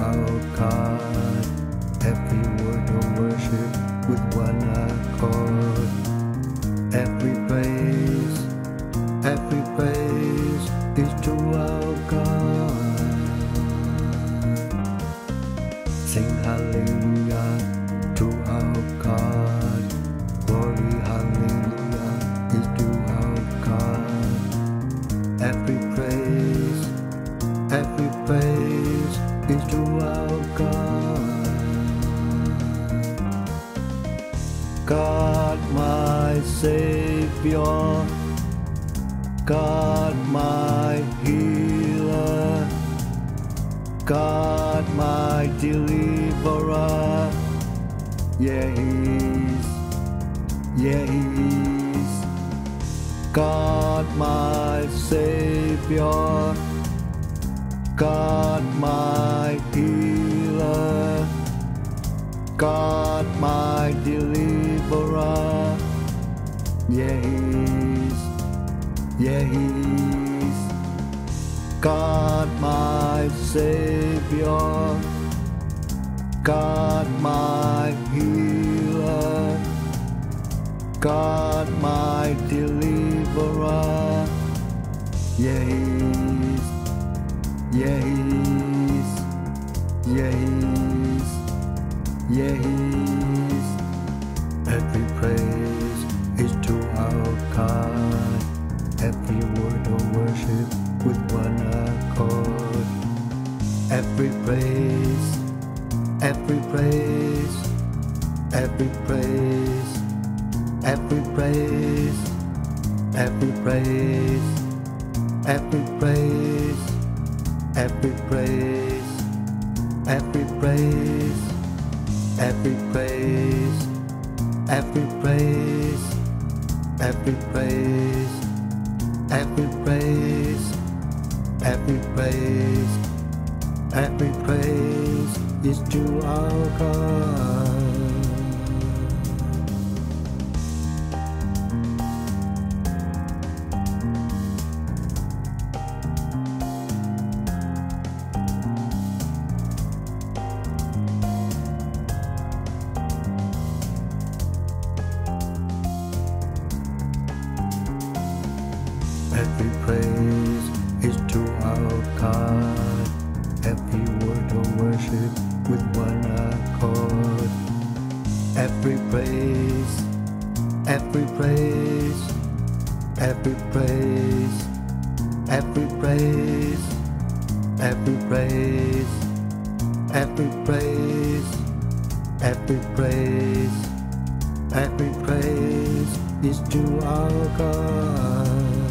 our God. Every word of worship with one accord. Every praise is to our God. Sing hallelujah to our God. Glory hallelujah is to our God. Every praise is to our God. God my Savior, God my healer, God my deliverer. Yeah, He is. God my Savior, God my healer, God my deliverer. Yeah, He is. God my Savior, God my healer, God my deliverer. Yeah, He is. Every praise is to our God. Every word of worship with one accord. Every praise is to our God. Every praise is to our God. Every word of worship with one accord. Every praise is to our God.